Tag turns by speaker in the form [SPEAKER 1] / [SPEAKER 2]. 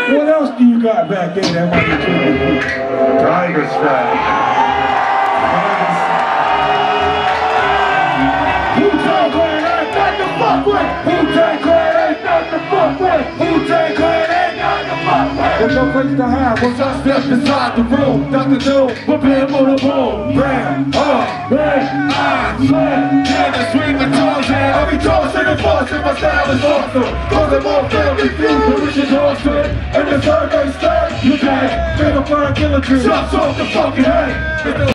[SPEAKER 1] What else do you got back there that might be tripping?
[SPEAKER 2] Tiger strap.
[SPEAKER 1] Wu-Tang Clan ain't nothing to fuck with. Wu-Tang Clan ain't nothing to fuck with. Wu-Tang Clan ain't nothing to fuck with. There's no place to hide once I step inside the room. Dr. Doom, prepare for the boom. Bam, bang, slam. Yeah, the swing the toes in. I'll be tossing and forcing. My style is awesome. Causing more family feud. The rich is awesome. And the survey stats, you can't. Feel the fire killer tree. Shots off the fucking head.